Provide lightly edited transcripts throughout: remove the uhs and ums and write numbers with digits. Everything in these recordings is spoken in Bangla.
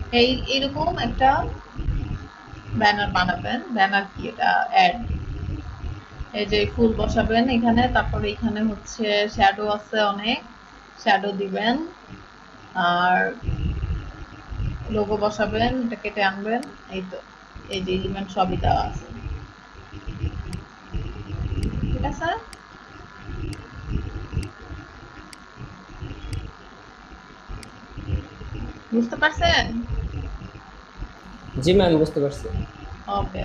এরকম একটা ব্যানার বানাবেন। ব্যানার কি এটা, অ্যাড। এই যে ফুল বসাবেন এখানে, তারপরে এখানে হচ্ছে শ্যাডো আছে অনেক, শ্যাডো দিবেন। আর লোগো বসাবেন, এটা কেটে আনবেন। এই তো, এই যে এলিমেন্ট সবই দেওয়া আছে, ঠিক আছে। বুঝতে পারছেন? জি ম্যাম, বুঝতে পারছি। ওকে।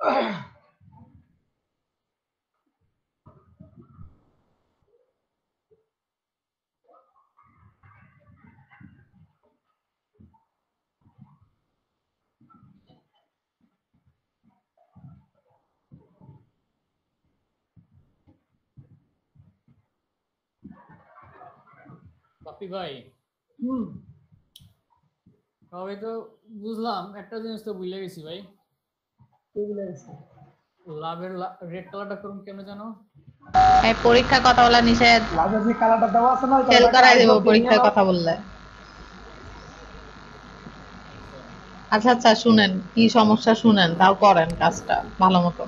বাপি ভাই হুম তবে তো বুঝলাম, একটা জিনিস তো ভুলে গেছি ভাই। এগুলো আছে। লাভের রেড কালারটা করুন কেন জানো? এই পরীক্ষা কথা বলা নিষেধ। লাভের যে কালারটা দেওয়া আছে না, ওই ফেল কালারটা করাই দেব আইড্রপ দিয়ে নিয়ে পরীক্ষার নাও। কথা বললে। আচ্ছা আচ্ছা শুনেন, কি সমস্যা শুনেন, তাও করেন কাজটা ভালো মতন।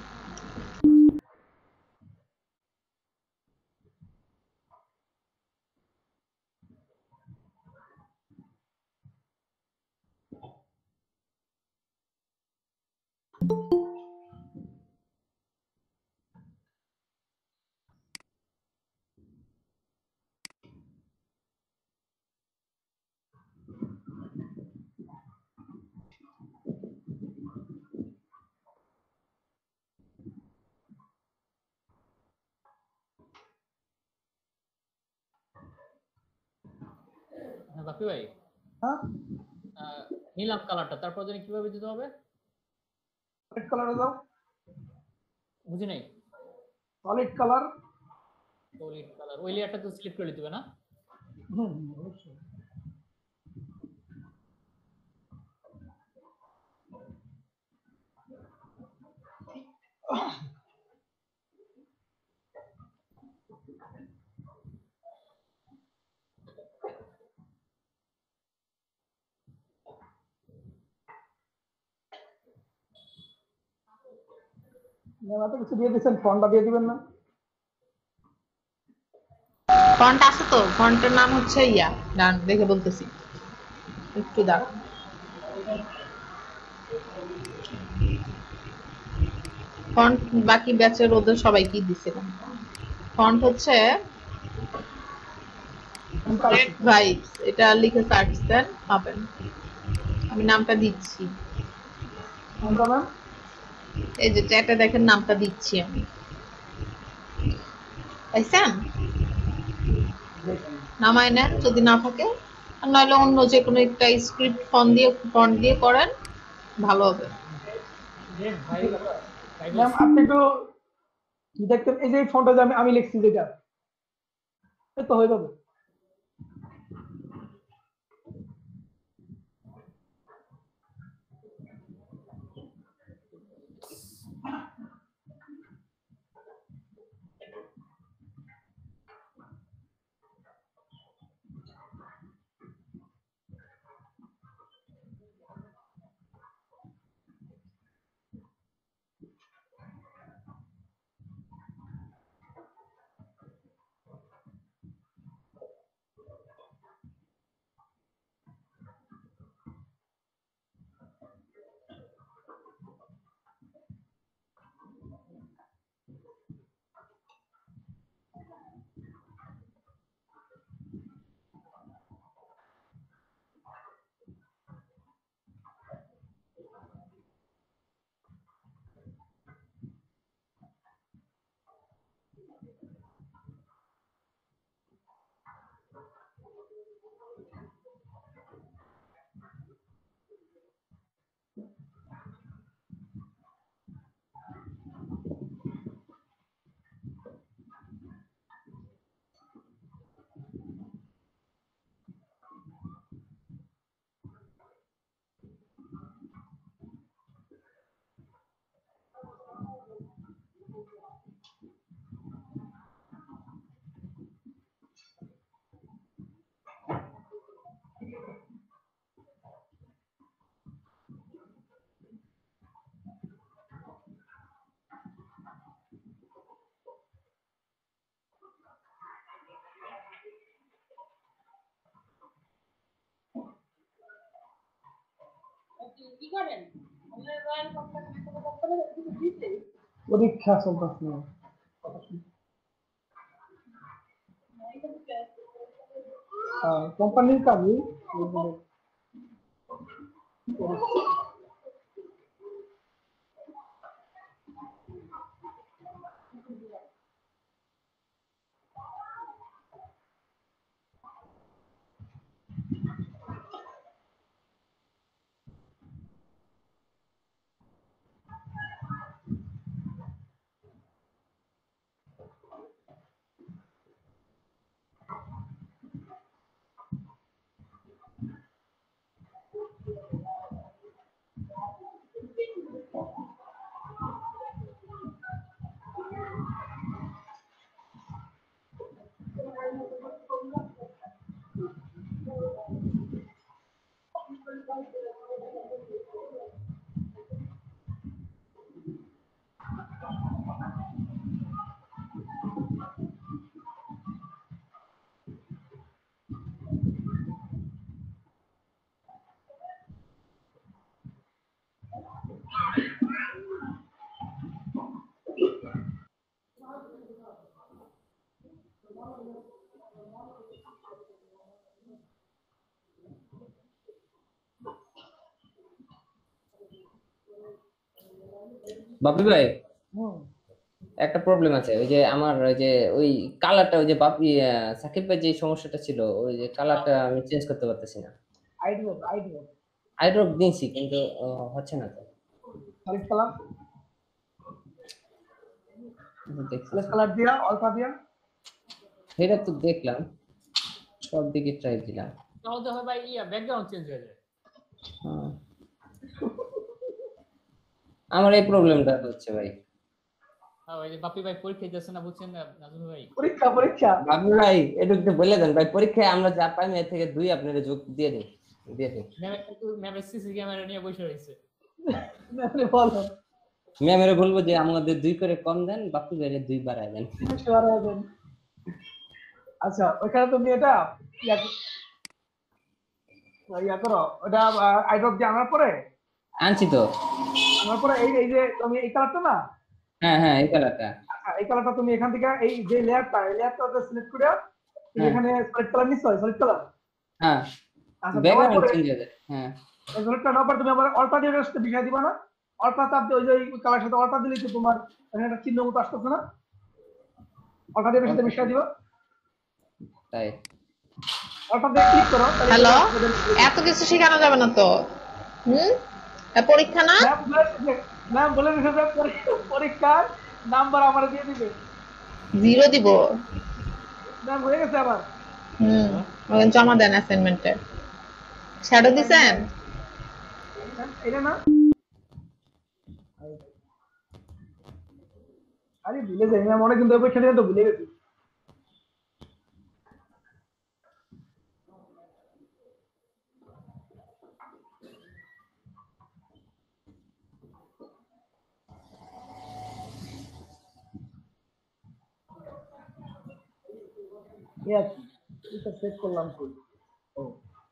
হ্যাঁ বাপি ভাই, হ্যাঁ, নিলাম কালারটা, তারপর জানি কিভাবে দিতে হবে? রেড কালারে দাও। বুঝি নাই। Solid colour. সলিড কালার, ওই লেয়ারটা তো সিলেক্ট করে দিতে হবে না? হুম, অবশ্যই। এত কিছু দিয়ে দিচ্ছেন, ফন্টটা দিয়ে দিবেন না? ফন্ট আছে তো, ফন্টের নাম হচ্ছে ইয়া, ডান দেখে বলতেছি, একটু দাঁড়ান। ফন্ট বাকি ব্যাচের ওদের সবাই কি দিছিলাম, ফন্ট হচ্ছে রেড ভাইবস, এটা লিখে সার্চ দেন পাবেন। আমি নামটা দিচ্ছি, কোনটা ম্যাম? এই যে চ্যাটে দেখেন নামটা দিচ্ছি আমি, পাইছেন? দেখি। নামায় নেন যদি না থাকে, আর নইলে অন্য যে কোনো একটা স্ক্রিপ্ট ফন্ট দিয়ে করেন, ভালো হবে। রেড ভাই ম্যাম আপনি একটু দেখতেন, এই যে ফন্টটা যে আমি আমি লিখছি যেটা, এই তো হয়ে যাবে। পরীক্ষা চলতেছে না। কোম্পানির কাজই। বাপি ভাই হুম একটা প্রবলেম আছে, ওই যে আমার ওই যে ওই কালারটা, ওই যে বাপি সাকিব ভাই যে সমস্যাটা ছিল, ওই যে কালারটা আমি চেঞ্জ করতে পারতেছি না। আইডিয়া আইড্রপ দিয়েছি কিন্তু হচ্ছে না তো। সলিড কালার সলিড দেখতেছি, কালার দিয়া অল্পা দিয়া সেটা তো দেখলাম, সব দিকে ট্রাই দিলাম। তাহলে তো হয় ভাই ব্যাকগ্রাউন্ড চেঞ্জ হয়ে যায়। হ্যাঁ, আমার এই প্রবলেমটা হচ্ছে ভাই। ওই যে বাপি ভাই পরীক্ষা দিতেছে না, বুঝছেন না নাজমুল ভাই? পরীক্ষা বাপি ভাই এটা একটু বলে দেন ভাই, পরীক্ষায় আমরা যা পাই এর থেকে 2 আপনারা যোগ দিয়ে দিন, দিয়ে দিন। ম্যামের সিসি ক্যামেরা নিয়ে বসে রয়েছে। বলো ম্যামেরে বলবো যে আমাদের 2 করে কম দেন, বাপি ভাইরে 2 বাড়ায় দেন। আচ্ছা ওইখানে তুমি এটা ইয়া ইয়া করো, ওটা আইড্রপ দিয়ে আনছি তো। আনার পরে এই এই যে তুমি এই কালারটা না, হ্যাঁ হ্যাঁ, এই কালারটা। আচ্ছা এই কালারটা তুমি এখান থেকে এই যে লেয়ারটা এই লেয়ারটা সিলেক্ট করে তুমি হ্যাঁ এখানে সলিড কালার নিচ্ছ, সলিড কালার। হ্যাঁ, আচ্ছা দেওয়ার ব্যাকগ্রাউন্ড পরে চেঞ্জ হয়ে যায়। হ্যাঁ, এই সলিডটা নেওয়ার পর তুমি আবার অল্পা দিয়ে সাথে মিশিয়ে দিবা না? অল্পা তাপ দিয়ে ওই যে কালার সাথে অল্পা দিলেই তো তোমার এখানে একটা চিহ্ন মতো আসতেছে না? অল্পা দিয়ে সাথে মিশিয়ে দিবা, তাই। অল্পা দিয়ে ক্লিক করো। হ্যালো, এত কিছু শেখানো যাবে না তো। পরীক্ষা না? ম্যাম বলে দিছে যে পরীক্ষার নাম্বার আমার দিয়ে দিবে। 0 দিব। ম্যাম হয়ে গেছে আবার। জমা দেন অ্যাসাইনমেন্টে। শ্যাডো দিছেন? এটা না আরে ভুলে যাই ম্যাম, অনেক কিন্তু পরীক্ষা দিয়ে তো ভুলে গেছি। এটা সেট করলাম কই? ও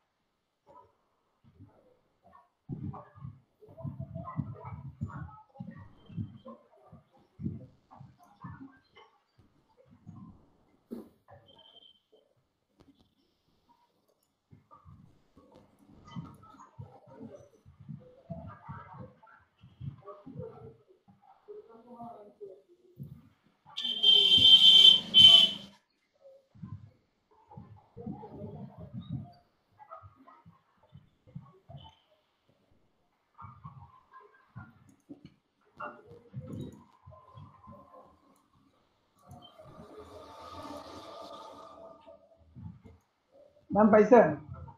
ম্যাম পাইছেন?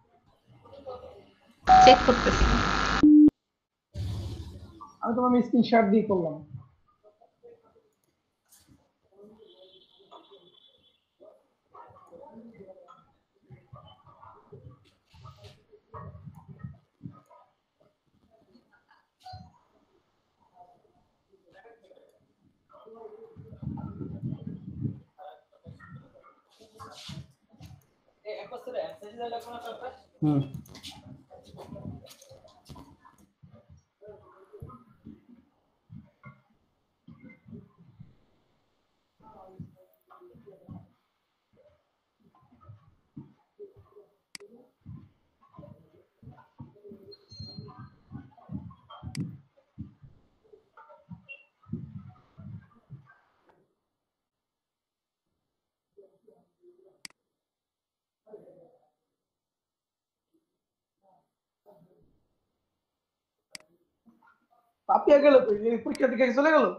চেক করতেছি। আমি তোমার স্ক্রিনশট দিয়ে করলাম। হুম, পাপিয়া গেল কই? পরীক্ষা দিকে চলে গেল?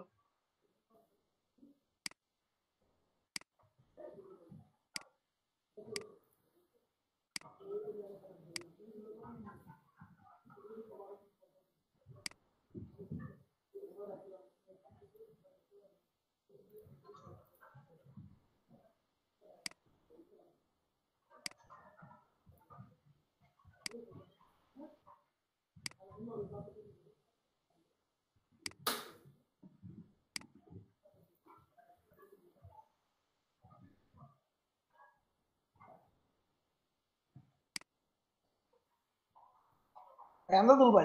আমদাদুল ভাই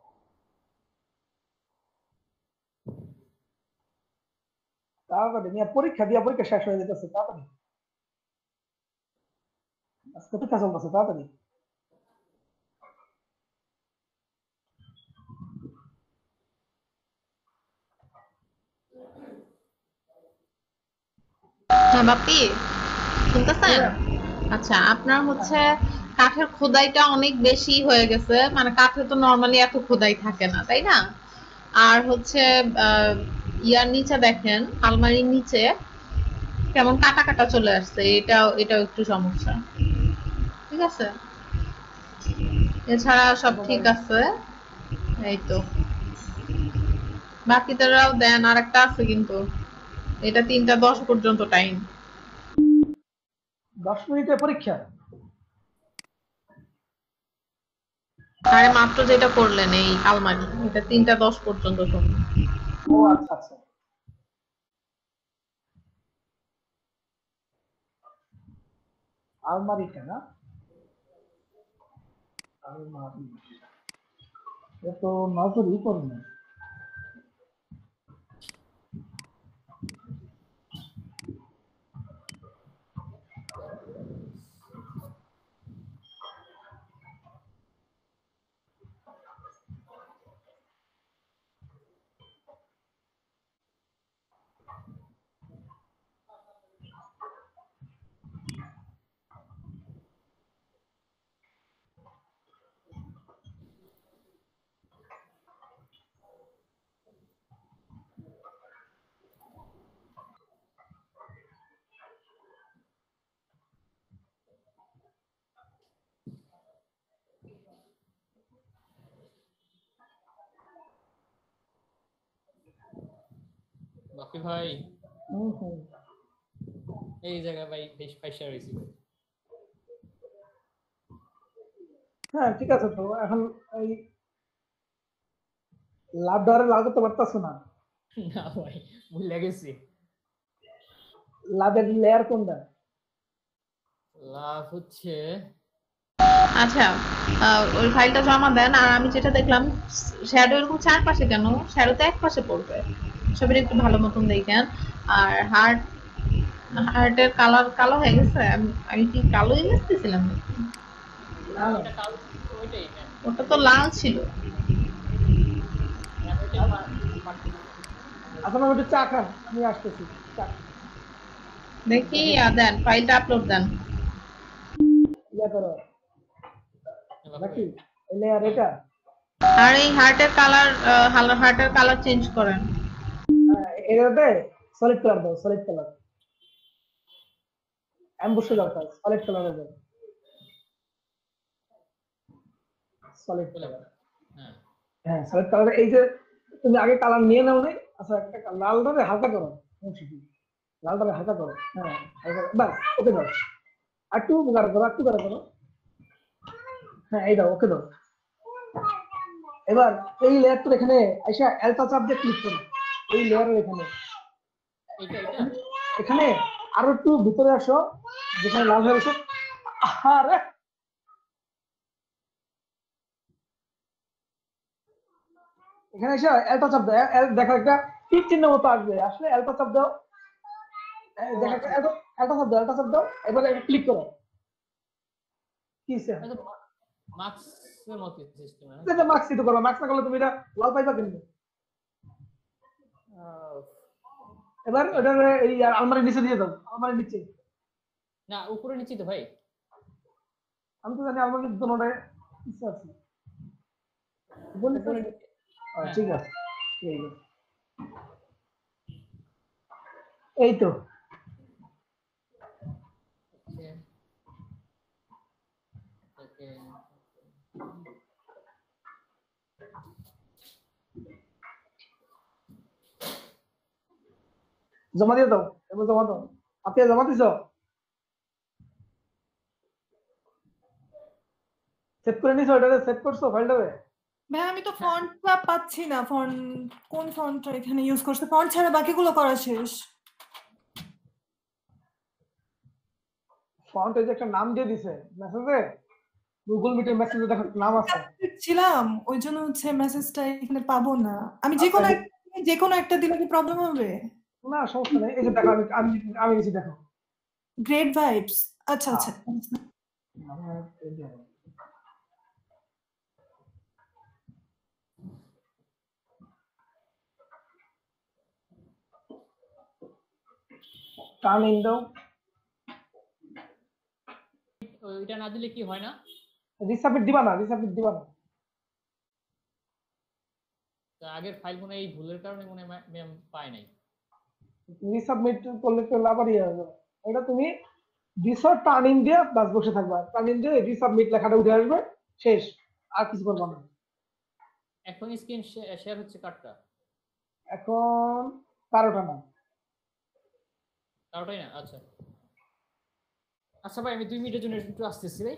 তাড়াতাড়ি নিয়ে পরীক্ষা দিয়া পরীক্ষা শেষ হয়ে যেতেছে, তাড়াতাড়ি আজকে পরীক্ষা চলতেছে, তাড়াতাড়ি। হ্যাঁ বাপি, শুনতেছেন? আচ্ছা, আপনার হচ্ছে কাঠের খোদাইটা অনেক বেশি হয়ে গেছে, মানে কাঠে তো নরমালি এত খোদাই থাকে না, তাই না? আর হচ্ছে আহ, ইয়ার নিচে দেখেন, আলমারির নিচে কেমন কাটা কাটা চলে আসছে, এটাও একটু সমস্যা। ঠিক আছে, এছাড়া সব ঠিক আছে। এই তো, বাকিদেরও দেন, আর একটা আছে কিন্তু, এটা 3টা 10 পর্যন্ত টাইম। 10 মিনিটের পরীক্ষা? আরে মাত্র যেটা করলেন এই আলমারি, এটা 3টা 10 পর্যন্ত সময়। ও আচ্ছা আচ্ছা, আলমারিটা না? আলমারি এ তো নজরই করি না। বাকি ভাই হুম হুম। এই জায়গায় ভাই বেশ পয়সা রয়েছে ভাই। হ্যাঁ ঠিক আছে, তো এখন এই লাভ ডরে লাভ করতে পারতেছো না। না ভাই, ভুলে গেছি। লাভের লেয়ার কোনটা? লাভ হচ্ছে আচ্ছা, ওই ফাইলটা জমা দেন। আর আমি যেটা দেখলাম, শ্যাডো এরকম চারপাশে কেন, শ্যাডো তো এক পাশে পড়বে। ছবিটা একটু ভালো মতন দেখেন। আর হার্টের কালার কালো হয়ে গেছে। আমি কি কালোই লিখতেছিলাম নাকি? না না, ওটা কালো, ওইটাই ম্যাম। ওটা তো লাল ছিল। ম্যাম ওইটাই পারতেছি। এখন আমি একটু চা খান, আমি আসতেছি। চা দেখি, দেন ফাইলটা আপলোড দেন। ইয়া করো বাকি নাকি, ভাই এই লেয়ার হ্যাঁ, এটা। আর এই হার্টের কালার চেঞ্জ করেন। এটাতে সলিড কালার দাও, সলিড কালার। অ্যাম্বুশে দরকার, সলিড কালারে দাও, সলিড বলে কালার। হ্যাঁ। হ্যাঁ সলিড কালারে, এই যে তুমি আগে কালার নিয়ে নাও নাই, আচ্ছা একটা লালটারে হালকা করো, সমস্যা কি? লালটারে হালকা করো, হ্যাঁ হালকা বাস, ওকে দাও। আর একটু গাঢ় করো, একটু গাঢ় করো। হ্যাঁ এই দাও, ওকে দাও। এবার এই লেয়ারটার এখানে আইসা অ্যালটা চাপ দিয়ে ক্লিক করো, এই লেয়ারের এখানে। এইটা এইটা এখানে এখানে আরো একটু ভিতরে আসো, যেখানে লাল হয়ে গেছে। আরে এখানে এসে অ্যালটা চাপ দাও, দেখো একটা তীর চিহ্ন মতো আসবে, আসলে অ্যালটা চাপ দাও। ও দেখো আচ্ছা। অ্যালটা চাপ দাও, অ্যালটা চাপ দাও, এবার ক্লিক করো। কি হইছে? এটা তো মার্কসের মতো সিস্টেম না? এটা মার্কস তো করো, মার্কস না করলে তুমি এটা লাল পাইবা কেন? আহ, এবার হ্যাঁ। ওটা এই আলমারির নিচে দিয়ে দাও, আলমারির নিচে। না উপরে নিচে তো ভাই। আমি তো জানি আলমারির দোনোটায় কিছু আছে। উপর নিচে উপরে আছে? নিচে। হ্যাঁ। ঠিক আছে, ঠিক আছে। এই তো। ওকে ওকে। জমা দিয়ে দাও, এবার জমা দাও। আপনি জমা দিছো? সেভ করে নিছো? ওটাতে সেভ করছো ফাইলটাতে? ভাই আমি তো হ্যাঁ, ফন্টটা পাচ্ছি না। কোন ফন্টটা এখানে ইউজ করছে? ফন্ট ছাড়া বাকিগুলো করা শেষ। ফন্ট এই যে একটা নাম দিয়ে দিছে মেসেজে, গুগল মিটের মেসেজে দেখো একটা নাম আছে। ছিলাম ওই জন্য হচ্ছে মেসেজটা এখানে পাবো না। আমি আচ্ছা যে কোনো একটা দিলে কি প্রবলেম হবে? না সমস্যা নেই, এই যে দেখো আমি আমি আমি নিচে দেখো। Great vibes. আচ্ছা হ্যাঁ আচ্ছা। এই যে, টার্ন ইন দাও, ওইটা না দিলে কি হয় না? রিসাবমিট দিবা না, রিসাবমিট দিবা না। তো আগের ফাইল মনে হয় এই ভুলের কারণে মনে হয় ম্যাম পায় নাই। রিসাবমিট করলে তো আবার ইয়ে হবে। এটা তুমি দিছো টার্ন ইন দিয়ে বাস বসে থাকবা, টার্ন ইন দিয়ে রিসাবমিট লেখাটা উঠে আসবে, শেষ, আর কিছু করবা না। এখন স্ক্রিন শেয়ার হচ্ছে কার্ডটা এখন 12টা না, কারোটাই না। আচ্ছা আচ্ছা ভাই, আমি 2 মিনিটের জন্য একটু আসতেছি ভাই।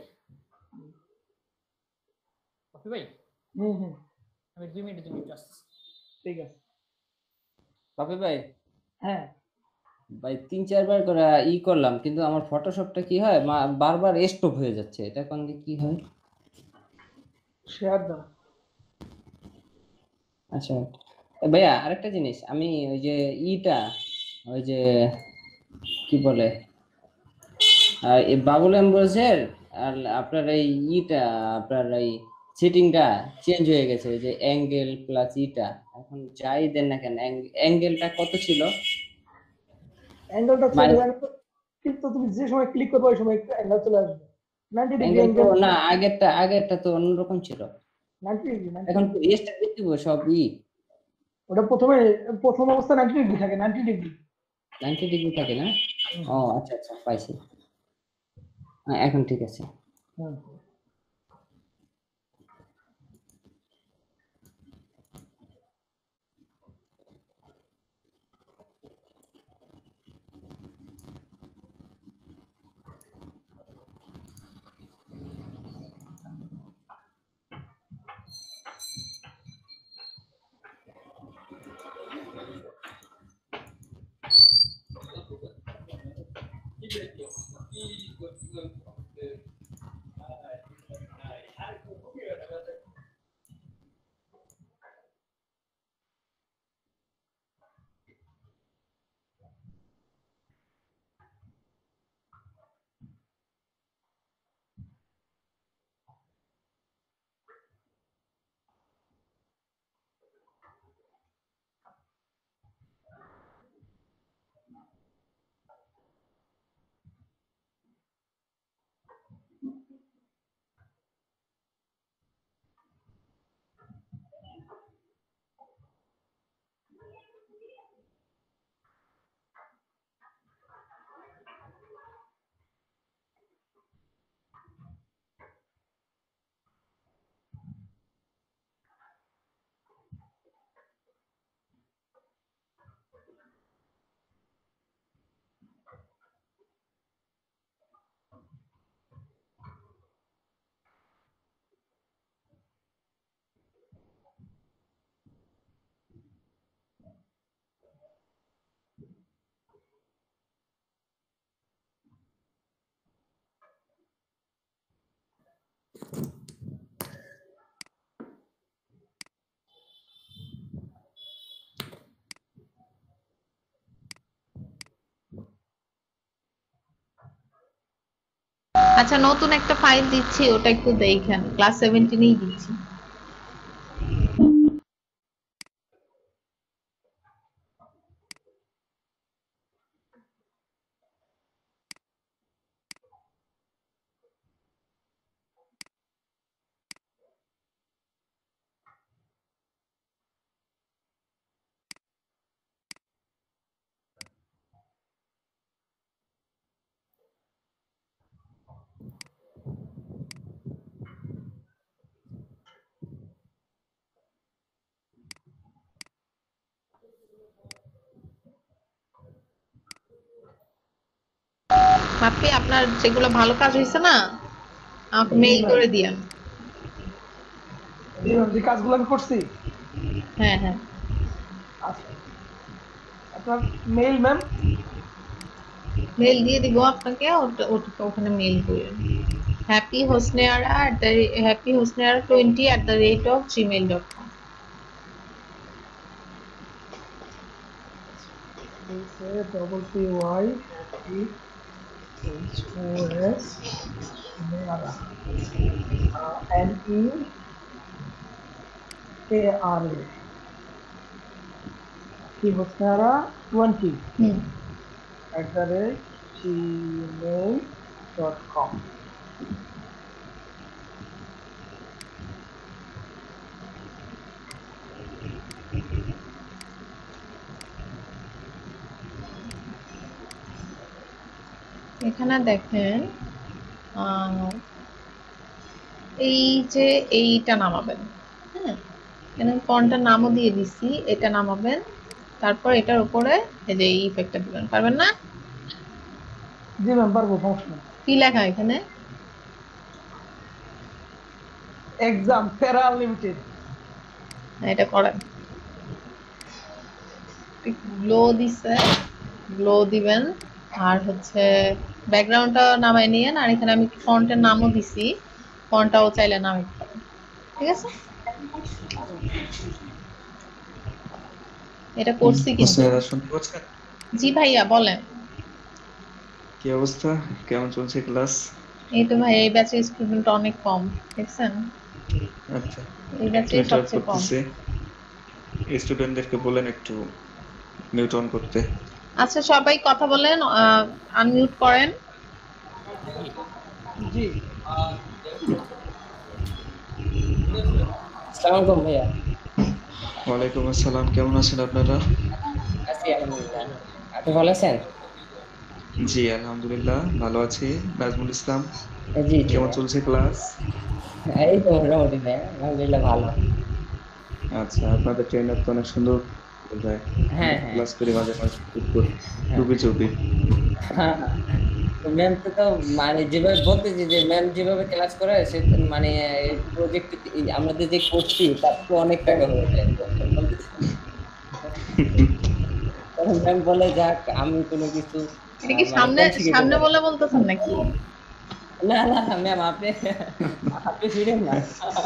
ওকে ভাই, হুম, আমি 2 মিনিটের জন্য একটু আসতেছি। ঠিক আছে। বাপি ভাই, হ্যাঁ, ভাই 3-4 বার করে করলাম, কিন্তু আমার ফটোশপটা কি হয় বারবার স্টপ হয়ে যাচ্ছে, এটা কোন দিকে কি হয়? শেয়ার দাও। আচ্ছা ভাইয়া, আরেকটা জিনিস, আমি ওই যে ওই যে কি বলে এই বাবুল এমব্রোসের আর আপনার এই আপনার এই সেটিংটা চেঞ্জ হয়ে গেছে, ওই যে অ্যাঙ্গেল প্লাস এখন যাই দেন না কেন অ্যাঙ্গেলটা কত ছিল? অ্যাঙ্গেলটা মানে কিন্তু তুমি যে সময় ক্লিক করবে ওই সময় অ্যাঙ্গেল চলে আসবে 90 ডিগ্রি অ্যাঙ্গেল তো অ্যাঙ্গেল। না, আগেরটা তো অন্যরকম ছিল। 90 ডিগ্রি, এখন তো এসটা দেখতে সব ওটা প্রথম অবস্থা 90 ডিগ্রি থাকে, 90 ডিগ্রি। 90 ডিগ্রি থাকে না? ও আচ্ছা আচ্ছা, পাইছি। এখন ঠিক আছে। হুম। আচ্ছা, নতুন একটা ফাইল দিচ্ছি, ওটা একটু দেখেন, ক্লাস 17 দিচ্ছি। আপনি আপনার যেগুলো ভালো কাজ হয়েছে না, আমাকে মেইল করে দিয়েন। যে কাজগুলো আমি করছি, হ্যাঁ হ্যাঁ, আচ্ছা, আপনার মেইল ম্যাম। মেইল দিয়ে দিব আপনাকে, ওখানে মেইল করেন। happyhosneara20@gmail.com। HAPPY HOSNEARA, HAPPYHOSNEARA 20 হুম @gmail.com। এখানে দেখেন আহ, এই যে এইটা নামাবেন, হ্যাঁ, এখানে ফন্টের নামও দিয়ে দিছি, এটা নামাবেন, তারপর এটার উপরে এই যে এই ইফেক্টটা দিবেন, পারবেন না? জি ম্যাম, পারবো, সমস্যা নেই। কি লেখা এখানে? এক্সাম প্যারা আনলিমিটেড। এটা করেন, গ্লো দিছে, গ্লো দিবেন, আর হচ্ছে ব্যাকগ্রাউন্ডটা নামাই নিয়েন, আর এখানে আমি ফন্টের নামও দিছি, ফন্টটাও চাইলে নামাইতে পারেন, ঠিক আছে? এটা করছি কিন্তু। স্যার শুনতে পাচ্ছেন? জি ভাইয়া বলেন। কি অবস্থা, কেমন চলছে ক্লাস? এই তো ভাই, এই ব্যাচের স্টুডেন্ট অনেক কম, দেখছেন? আচ্ছা, এই একটু ব্যাচে ইন্টারাপ্ট সবচেয়ে কম। করতেছি, স্টুডেন্টদেরকে বলেন একটু মিউট অন করতে। আচ্ছা সবাই কথা বলেন, আনমিউট করেন। জি, আসসালামু আলাইকুম ভাইয়া। ওয়ালাইকুম আসসালাম, কেমন আছেন আপনারা? আছি আলহামদুলিল্লাহ। আপনি ভালো আছেন? জি আলহামদুলিল্লাহ ভালো আছি। নাজমুল ইসলাম, জি জি কেমন ভাইয়া। চলছে ক্লাস? এই তো মোটামুটি ভাইয়া, আলহামদুলিল্লাহ ভালো। আচ্ছা, আপনাদের ট্রেনার তো অনেক সুন্দর বোঝায়, হ্যাঁ হ্যাঁ ক্লাস করে মাঝে মাঝে হ্যাঁ। চুপি চুপি। ম্যাম তো মানে যেভাবে বলতেছি যে ম্যাম যেভাবে ক্লাস করে সে তো মানে প্রজেক্ট আমাদের যে করছি তার তো অনেক টাকা হয়ে যায়। তখন ম্যাম বলে যাক আমি কোনো কিছু এটা কি মানে সামনে কম শিখাইতে সামনে পারি। বলে বলতেছেন নাকি? না না ম্যাম আপনি আপনি ফিরেন না।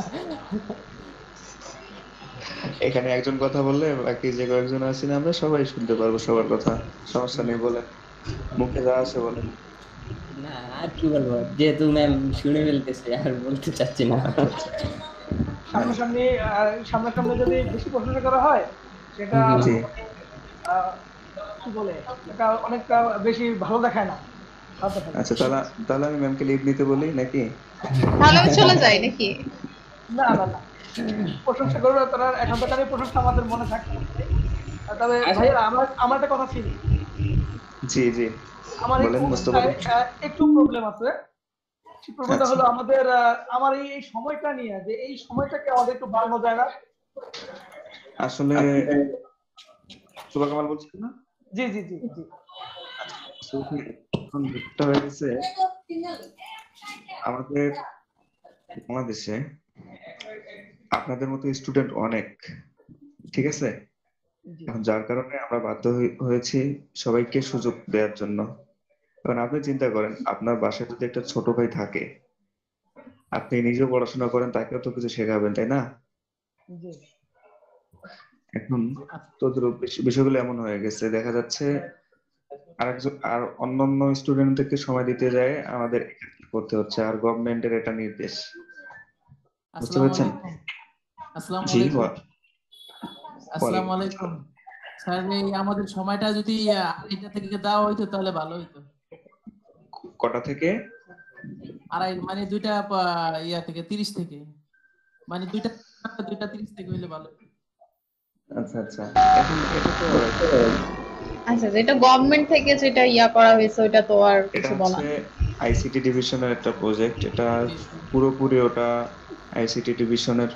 এখানে একজন কথা বললে বাকি যে কয়েকজন আছি না আমরা সবাই শুনতে পারবো সবার কথা, সমস্যা নেই, বলেন, মুখে যা আসে বলেন। না আর কি বলবো, যেহেতু ম্যাম শুনে ফেলতেছে আর বলতে চাচ্ছি না। আচ্ছা আচ্ছা। সামনাসামনি সামনাসামনি যদি বেশি প্রশংসা করা হয় সেটা জি আহ, কি বলে, এটা অনেকটা বেশি ভালো দেখায় না, খারাপ দেখায় না। আচ্ছা, তাহলে তাহলে আমি ম্যামকে লিভ নিতে বলি নাকি? তাহলে আমি চলে যাই নাকি? না না না, প্রশংসা করবে তারা, এখানকার প্রশংসা আমাদের মনে থাকবে। তবে আচ্ছা ভাইয়া, আমার একটা কথা ছিল, জি জি, আমার এই বলেন বুঝতে কোর্সটায় পারলাম। একটু প্রবলেম আছে। সেই প্রবলেমটা আচ্ছা, হলো আমাদের আমার এই সময়টা নিয়ে, যে এই সময়টাকে আমাদের একটু বাড়ানো যায় না। আসলে সুবা কামাল বলছেন না? জি জি জি জি। এখন ব্যাপারটা হয়ে গেছে আমাদের বাংলাদেশে আপনাদের মতো স্টুডেন্ট অনেক, ঠিক আছে? জি এখন যার কারণে আমরা বাধ্য হয়েছি সবাইকে সুযোগ দেওয়ার জন্য। কারণ আপনি চিন্তা করেন, আপনার বাসায় যদি একটা ছোট ভাই থাকে, আপনি নিজেও পড়াশোনা করেন, তাকেও তো কিছু শেখাবেন, তাই না? জি। এখন তোদের বিষয়গুলো এমন হয়ে গেছে, দেখা যাচ্ছে আরেকজন আর অন্যান্য স্টুডেন্টদেরকে সময় দিতে যায় আমাদের একাকি করতে হচ্ছে, আর গভর্নমেন্টের এটা নির্দেশ, বুঝতে আসসালামু পারছেন? আলাইকুম। আসসালামু জি আলাইকুম। আসসালামু ওয়ালাইকুম আলাইকুম। আসসালাম। স্যার, এই আমাদের সময়টা যদি আড়াইটা থেকে দেওয়া হইতো তাহলে ভালো হইতো। কটা থেকে? আড়াই মানে দুইটা ইয়া থেকে 30 থেকে, মানে দুইটা 30 থেকে হইলে ভালো হইতো। আচ্ছা আচ্ছা, এখন এটা তো আচ্ছা, যেটা গভর্নমেন্ট থেকে যেটা ইয়া করা হয়েছে ওইটা তো আর এটা কিছু বলা। হচ্ছে আইসিটি ডিভিশনের একটা প্রজেক্ট, এটা পুরোপুরি ওটা আইসিটি ডিভিশনের।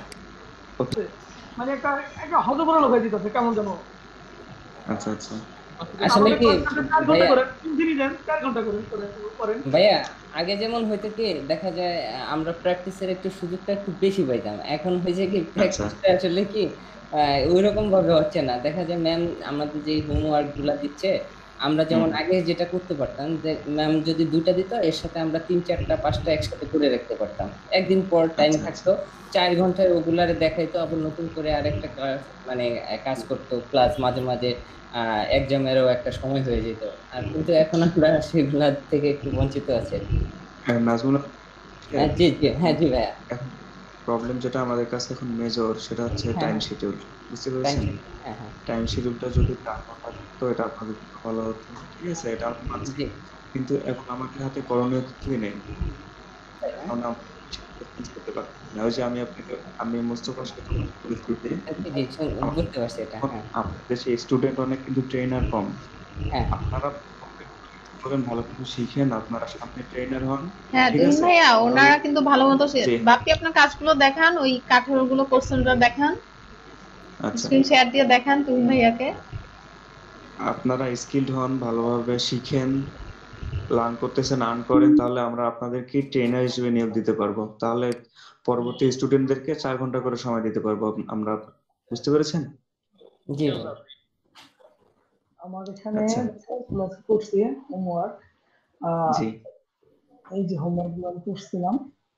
মানে একটা একটা হজবরল হয়ে যেতেছে কেমন যেন। আচ্ছা আচ্ছা, আসলে আমাদের কি ক্লাসটা 4 ঘন্টা ভাইয়া করে, 3 দিনই দেন 4 ঘন্টা করে করেন। ভাইয়া আগে যেমন হয়তো কি দেখা যায় আমরা প্র্যাকটিসের একটু সুযোগটা একটু বেশি পাইতাম, এখন হয়েছে কি আচ্ছা প্র্যাকটিসটা আসলে কি ওই রকম ভাবে হচ্ছে না। দেখা যায় ম্যাম আমাদের যে হোমওয়ার্ক গুলা দিচ্ছে, আমরা যেমন আগে যেটা করতে পারতাম যে ম্যাম যদি দুইটা দিত এর সাথে আমরা 3 4টা 5টা একসাথে করে রাখতে পারতাম, একদিন পর টাইম আচ্ছা আচ্ছা। থাকতো 4 ঘন্টায় ওগুলারে দেখাইতো, আবার নতুন করে আরেকটা ক্লাস মানে কাজ করতো, প্লাস মাঝে মাঝে এক্সামেরও একটা সময় হয়ে যেত। আর কিন্তু এখন আমরা সেগুলা থেকে একটু বঞ্চিত আছি আর কি। হ্যাঁ নাজমুল, জি জি হ্যাঁ জি ভাইয়া। এখন প্রবলেম যেটা আমাদের কাছে এখন মেজর সেটা হচ্ছে হ্যাঁ টাইম হ্যাঁ শিডিউল, বুঝতে টাইম পেরেছেন? শিডিউল, হ্যাঁ হ্যাঁ টাইম শিডিউলটা যদি টাকা থাকতো এটা আপনাদের জন্য ভালো হতো, ঠিক আছে, এটা আমি মানছি। জি। কিন্তু এখন আমাদের হাতে করণীয় কিছুই নেই, তাই না? কারণ আমরা চেঞ্জ করতে পারছি না। ওই যে আমি মোস্তফার সাথে কথা বলেছি যে জি জি আমাদের বুঝতে পারছি এটা, এখন হ্যাঁ আমাদের দেশে স্টুডেন্ট অনেক কিন্তু ট্রেনার কম। হ্যাঁ আপনারা করেন, ভালো কিছু শিখেন, আপনারা সামনে ট্রেনার হন, হ্যাঁ ঠিক তুহিন আছে, ভাইয়া, তাহলে ওনারা কিন্তু ভালো মতো যে বাপি আপনার কাজগুলো দেখান, ওই কাঠারোগুলো কোশ্চেনটা দেখান, আচ্ছা স্ক্রিন শেয়ার দিয়ে দেখান তুহিন ভাইয়াকে। আপনারা স্কিলড হন, ভালোভাবে শিখেন, লার্ন করতেছেন, আর্ন করেন, তাহলে আমরা আপনাদেরকে ট্রেনার হিসেবে নিয়োগ দিতে পারবো। তাহলে পরবর্তী স্টুডেন্টদেরকে 4 ঘন্টা করে সময় দিতে পারবো আমরা, বুঝতে পেরেছেন? জি জি আমার এখানে আচ্ছা ক্লাস করছি হোমওয়ার্ক। জি এই যে হোমওয়ার্ক গুলো আমি করছিলাম,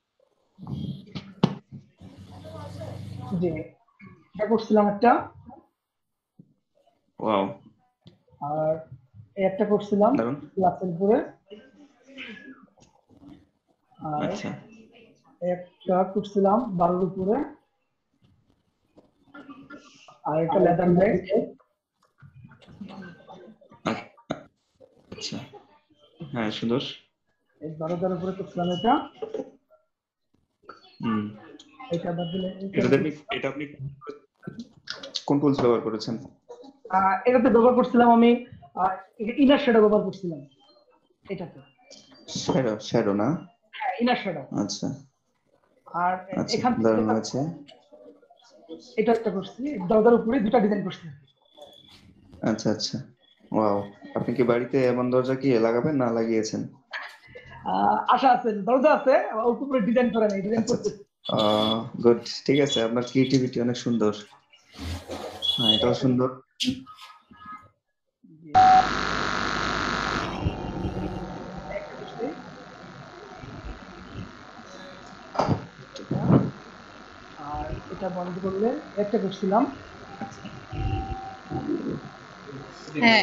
যে এটা করছিলাম একটা, ওয়াও আর এই একটা করছিলাম দারুন। ক্লাসের উপরে, আর আচ্ছা একটা করছিলাম 12-র উপরে, আর একটা লেদার ব্যাগ, আচ্ছা হ্যাঁ সুন্দর। এই 12টার উপরে করছিলাম এটা। হুম এটা বাদ দিলে এটা আপনি কোন টুলস ব্যবহার করেছেন? এটাতে ব্যবহার করছিলাম আমি ইনার শ্যাডো ব্যবহার করছিলাম এটাতে। শ্যাডো না? হ্যাঁ ইনার শ্যাডো। আচ্ছা আর আচ্ছা এখান দারুণ থেকে হয়েছে। এটা একটা করছি, দরজার উপরে দুটা ডিজাইন করছি। আচ্ছা আচ্ছা ওয়াও, আপনি কি বাড়িতে এমন দরজা কি লাগাবেন না লাগিয়েছেন? আশা আছে, দরজা আছে, ওর উপরে ডিজাইন করে নাই, ডিজাইন আচ্ছা করতে। গুড, ঠিক আছে, আপনার ক্রিয়েটিভিটি অনেক সুন্দর। হ্যাঁ এটাও সুন্দর। আর এটা বন্ধ করলে একটা করছিলাম। হ্যাঁ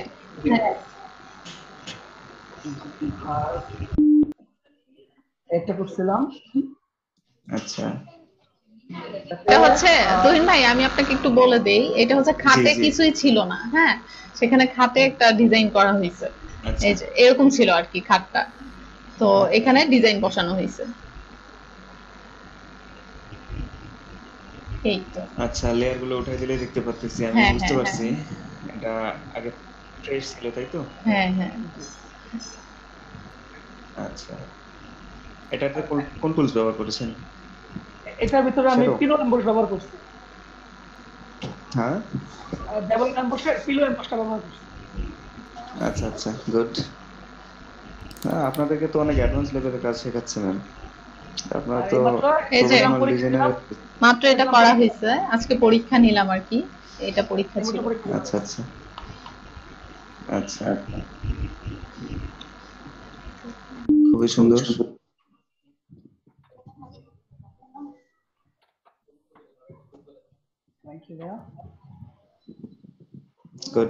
আর একটা করছিলাম। আচ্ছা এটা হচ্ছে তুহিন ভাই, আমি আপনাকে একটু বলে দেই, এটা হচ্ছে খাতে জি। কিছুই ছিল না, হ্যাঁ সেখানে খাতে একটা ডিজাইন করা হয়েছে, আচ্ছা এই যে এরকম ছিল আর কি খাতটা, তো এখানে ডিজাইন বসানো হয়েছে, এই তো। আচ্ছা লেয়ার গুলো উঠাই দিলে দেখতে পাচ্ছি, আমি হ্যাঁ বুঝতে হ্যাঁ পারছি। এটা আগে ফ্রেশ ছিল তাই তো? হ্যাঁ হ্যাঁ আচ্ছা এটাতে কোন টুলস ব্যবহার করেছেন? এটার ভিতরে আমি Shadow? পিলো এমবস ব্যবহার করছি, হ্যাঁ ডাবল এমবসের পিলো এমবসটা ব্যবহার করছি। আচ্ছা আচ্ছা গুড। আপনাদেরকে তো অনেক অ্যাডভান্স লেভেলের কাজ শেখাচ্ছে ম্যাম, আপনারা আর তো এই যে প্রফেশনাল ডিজাইনার। মাত্র এটা করা হয়েছে, আজকে পরীক্ষা নিলাম আর কি, এটা পরীক্ষা ছিল। আচ্ছা আচ্ছা আচ্ছা খুবই সুন্দর। থ্যাংক ইউ ভাইয়া। গুড।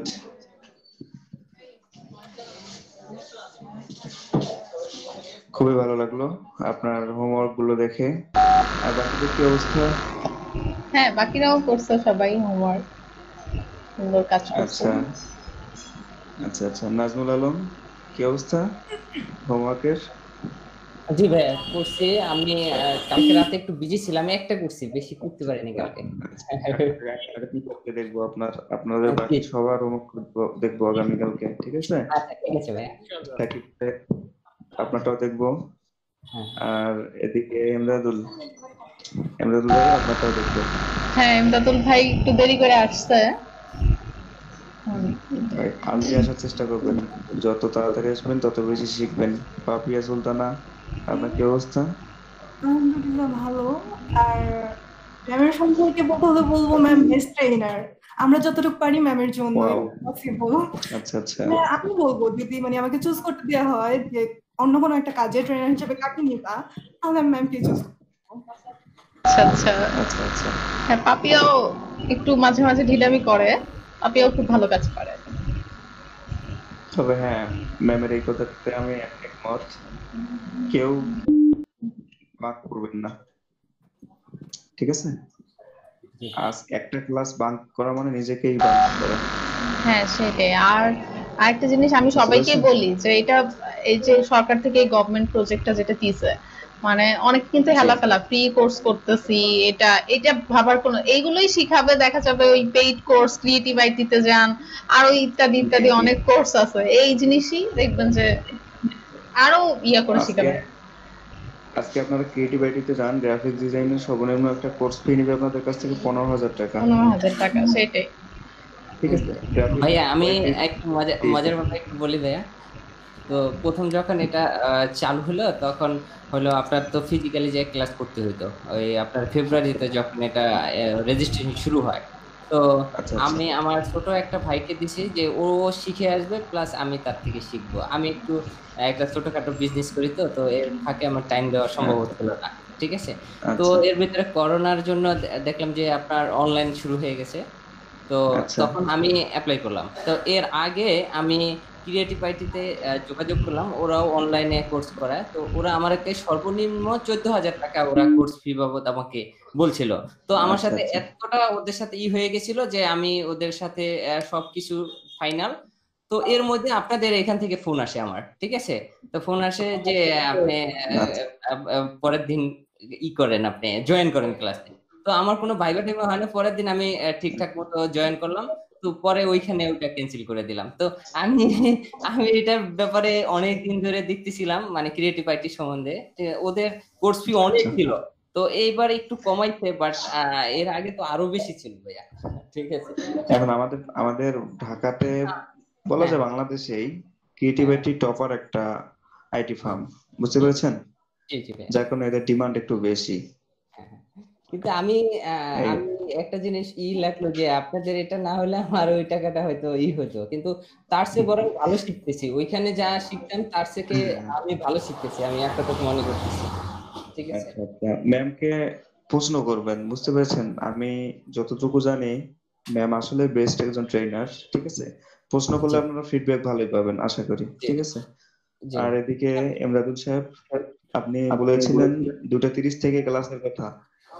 খুবই ভালো লাগলো আপনার হোমওয়ার্ক গুলো দেখে। আর বাকিদের কি অবস্থা? হ্যাঁ বাকিরাও করছে, সবাই হোমওয়ার্ক সুন্দর কাজ করছে। আচ্ছা আচ্ছা আচ্ছা নাজমুল আলম কি অবস্থা হোমওয়ার্কের? জি ভাইয়া করছি আমি। কালকে রাতে একটু বিজি ছিলাম, একটা করছি, বেশি করতে পারিনি কালকে। দেখবো আপনাদের বাকি সবার হোমওয়ার্ক দেখবো আগামীকালকে, ঠিক আছে? আচ্ছা ঠিক আছে ভাইয়া। আপনারটাও দেখবো। হ্যাঁ আর এদিকে এমদাদুল ভাই আপনারটাও দেখবো। হ্যাঁ ইমদাদুল ভাই একটু দেরি করে আসছে। আনতে আসার চেষ্টা করবেন, যত তাড়াতাড়ি আসবেন তত বেশি শিখবেন। পাপিয়া সুলতানা আপনার কি অবস্থা? আলহামদুলিল্লাহ ভালো। আর ম্যামের সম্পর্কে বলতে হলে বলবো ম্যাম বেস্ট ট্রেনার, আমরা যতটুকু পারি ম্যামের জন্য Wow. পসিবল। আচ্ছা আচ্ছা আমি বলবো যদি মানে আমাকে চুজ করতে দেওয়া হয় যে অন্য কোনো একটা কাজে ট্রেনার হিসেবে কাকে নিবা, তাহলে আমি ম্যামকে চুজ করবো। আচ্ছা আচ্ছা আচ্ছা আচ্ছা হ্যাঁ পাপিয়াও একটু মাঝে মাঝে ঢিলামি করে, পাপিয়াও খুব ভালো কাজ করে। তবে হ্যাঁ ম্যামের এই কথাতে আমি একমত, কেউ মাফ করবেন না। ঠিক আছে? জি। আজ একটা ক্লাস বাঙ্ক করা মানে নিজেকেই বাঙ্ক করা। হ্যাঁ সেটাই। আর আরেকটা জিনিস আমি বুঝতে সবাইকে পেরেছেন? বলি যে এটা, এই যে সরকার থেকে এই গভর্নমেন্ট প্রজেক্টটা যেটা দিছে, মানে অনেক কিন্তু জি হেলাফেলা ফ্রি কোর্স করতেছি, এটা এটা ভাবার কোনো, এইগুলোই শিখাবে, দেখা যাবে ওই পেইড কোর্স ক্রিয়েটিভ আইটিতে যান, আর ওই ইত্যাদি জি ইত্যাদি জি। অনেক কোর্স আছে, এই জিনিসই দেখবেন যে আরো ইয়া করে আজকে শিখাবে। আজকে আপনারা ক্রিয়েটিভ আইটিতে যান, গ্রাফিক্স ডিজাইনের সর্বনিম্ন একটা কোর্স ফি নিবে আপনাদের কাছ থেকে 15,000 টাকা। 15,000 টাকা, সেটাই। ঠিক আছে? গ্রাফিক্স ভাইয়া আমি ওয়েব একটু মজার ব্যাপার একটু বলি ভাইয়া। তো প্রথম যখন এটা চালু হলো তখন হলো আপনার তো ফিজিক্যালি যে ক্লাস করতে হতো, ওই আপনার ফেব্রুয়ারিতে যখন এটা রেজিস্ট্রেশন শুরু হয়। তো আচ্ছা আচ্ছা আমি আমার ছোট একটা ভাইকে দিছি যে ও শিখে আসবে, প্লাস আমি তার থেকে শিখবো। আমি একটু একটা ছোটখাটো বিজনেস করি, তো তো এর ফাঁকে আমার টাইম দেওয়া সম্ভব আচ্ছা হচ্ছিল না। ঠিক আছে। তো আচ্ছা এর ভিতরে করোনার জন্য দেখলাম যে আপনার অনলাইন শুরু হয়ে গেছে। তো আচ্ছা তখন আমি অ্যাপ্লাই করলাম। তো এর আগে আমি ক্রিয়েটিভ আইটিতে যোগাযোগ করলাম, ওরাও অনলাইনে কোর্স করায়। তো ওরা আমাকে সর্বনিম্ন 14,000 টাকা ওরা কোর্স ফি বাবদ আমাকে বলছিল। তো আমার আচ্ছা সাথে আচ্ছা এতটা ওদের সাথে হয়ে গেছিল যে আমি ওদের সাথে সবকিছু ফাইনাল। তো এর মধ্যে আপনাদের এখান থেকে ফোন আসে আমার, ঠিক আছে। তো ফোন আসে যে আপনি আচ্ছা পরের দিন করেন, আপনি জয়েন করেন ক্লাসে। তো আমার কোনো ভাইবা টাইবা হয় না, পরের দিন আমি ঠিকঠাক মতো জয়েন করলাম। তো পরে ওইখানে ওইটা ক্যান্সেল করে দিলাম। তো আমি আমি এটার ব্যাপারে অনেক দিন ধরে দেখতেছিলাম, মানে ক্রিয়েটিভ আইটি সম্বন্ধে যে ওদের কোর্স ফি অনেক আচ্ছা। ছিল। তো এইবার একটু কমাইছে, বাট এর আগে তো আরো বেশি ছিল ভাইয়া। ঠিক আছে। এখন আমাদের আমাদের ঢাকাতে বলা হ্যাঁ যায় বাংলাদেশেই ক্রিয়েটিভ হ্যাঁ আইটি টপার একটা আইটি ফার্ম, বুঝতে পেরেছেন? জি জি ভাইয়া। যার কারণে এদের ডিমান্ড একটু বেশি। হ্যাঁ, হ্যাঁ। কিন্তু আমি এই আমি একটা জিনিস লাগলো যে আপনাদের এটা না হলে আমার ওই টাকাটা হয়তো হতো, কিন্তু তার চেয়ে বরং ভালো শিখতেছি। ওইখানে যা শিখতাম তার থেকে আমি ভালো শিখতেছি, আমি এতটুকু মনে করতেছি। ঠিক আছে। আচ্ছা আচ্ছা, ম্যামকে প্রশ্ন করবেন, বুঝতে পেরেছেন? আমি যতটুকু জানি ম্যাম আসলে বেস্ট একজন ট্রেনার, ঠিক আছে? প্রশ্ন করলে জি আপনারা ফিডব্যাক ভালোই পাবেন আশা করি, জি ঠিক আছে? জি আর এদিকে এমরাদুল সাহেব, আপনি বলেছিলেন 2:30 থেকে ক্লাসের কথা।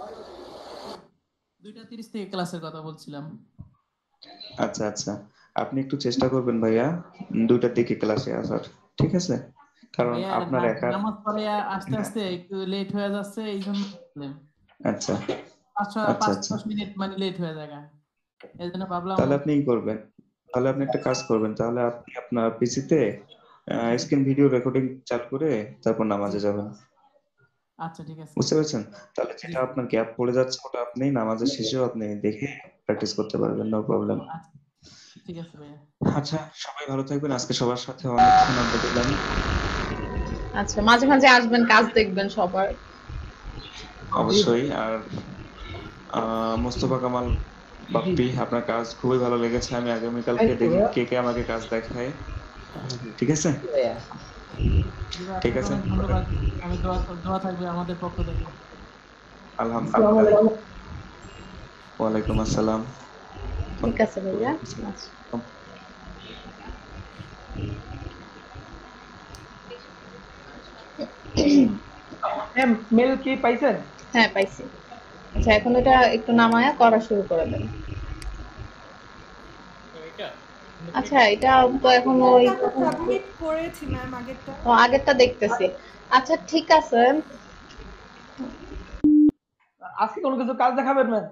2:30 থেকে ক্লাসের কথা বলছিলাম। আচ্ছা আচ্ছা, আপনি একটু চেষ্টা করবেন ভাইয়া 2টার দিকে ক্লাসে আসার, ঠিক আছে? কারণ ভাইয়া আপনার একার নামাজ পড়ে আস্তে আস্তে একটু লেট হয়ে যাচ্ছে, এই জন্য problem। আচ্ছা আচ্ছা আচ্ছা, 5-10 মিনিট মানে লেট হয়ে যায়। এই জন্য ভাবলাম। তাহলে আপনি করবেন, তাহলে আপনি একটা কাজ করবেন, তাহলে আপনি আপনার পিসিতে স্ক্রিন ভিডিও রেকর্ডিং চালু করে তারপর নামাজে যাবেন, আচ্ছা ঠিক আছে। বুঝতে পেরেছেন? তাহলে জি যেটা আপনার গ্যাপ পড়ে যাচ্ছে ওটা আপনি নামাজের শেষেও আপনি দেখে প্র্যাকটিস করতে পারবেন, নো প্রবলেম। আচ্ছা ঠিক আছে ভাইয়া। আচ্ছা, সবাই ভালো থাকবেন। আজকে সবার সাথে অনেকক্ষণ আড্ডা দিলাম। আচ্ছা, মাঝে মাঝে আসবেন, কাজ দেখবেন সবার। অবশ্যই। আর মোস্তফা কামাল বাপ্পি, আপনার কাজ খুবই ভালো লেগেছে। আমি আগামীকালকে দেখি কে কে আমাকে কাজ দেখায়, ঠিক আছে? ভাইয়া। জি ভাই, ঠিক আপনাকে আছে, অনেক ধন্যবাদ। আমি দোয়া থাকবে আমাদের পক্ষ থেকে। আলহামদুলিল্লাহ। ওয়ালাইকুম আসসালাম। ঠিক আছে ভাইয়া। আচ্ছা। মেল কি পাইছেন? হ্যাঁ পাইছি। আচ্ছা, এখন এটা একটু নামায়া করা শুরু করে দেন। আচ্ছা, এটা তো এখন ওই সাবমিট করেছি ম্যাম আগেরটা। আগেরটা দেখতেছি। আচ্ছা ঠিক আছে। আজকে কোনো কিছু কাজ দেখাবেন ম্যাম?